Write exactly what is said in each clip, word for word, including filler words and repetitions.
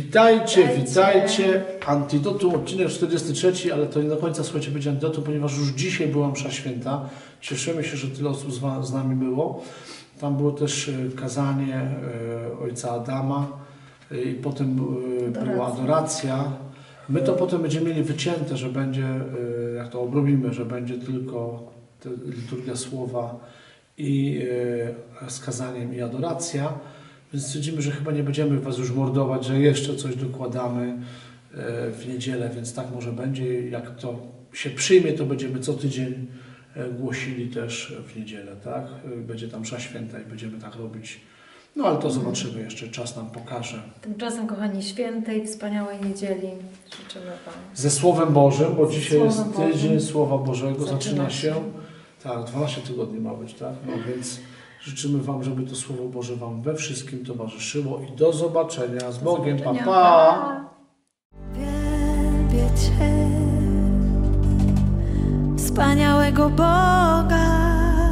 Witajcie, witajcie. Antidotum, odcinek czterdziesty trzeci, ale to nie do końca, słuchajcie, będzie antidotum, ponieważ już dzisiaj była msza święta. Cieszymy się, że tyle osób z, z nami było. Tam było też kazanie e, ojca Adama e, i potem e, była adoracja. My to potem będziemy mieli wycięte, że będzie, e, jak to obrobimy, że będzie tylko liturgia słowa i e, z kazaniem i adoracja. Więc stwierdzimy, że chyba nie będziemy was już mordować, że jeszcze coś dokładamy w niedzielę, więc tak może będzie. Jak to się przyjmie, to będziemy co tydzień głosili też w niedzielę, tak? Będzie tam msza święta i będziemy tak robić. No ale to zobaczymy jeszcze, czas nam pokaże. Tymczasem, kochani, świętej, wspaniałej niedzieli życzymy Wam. Ze Słowem Bożym, bo dzisiaj Słowem jest tydzień Bożym. Słowa Bożego, zaczyna, Zaczyna się. się. Tak, dwanaście tygodni ma być, tak? No więc życzymy Wam, żeby to Słowo Boże Wam we wszystkim towarzyszyło i do zobaczenia. Z Do Bogiem, zobaczenia. pa, pa! Wielbię Cię, wspaniałego Boga,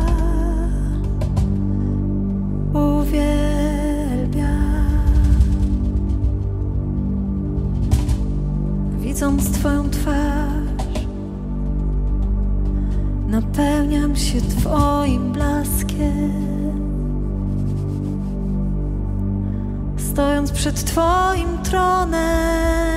uwielbiam. Widząc Twoją twarz, napełniam się Twoim blaskiem. Stojąc przed Twoim tronem,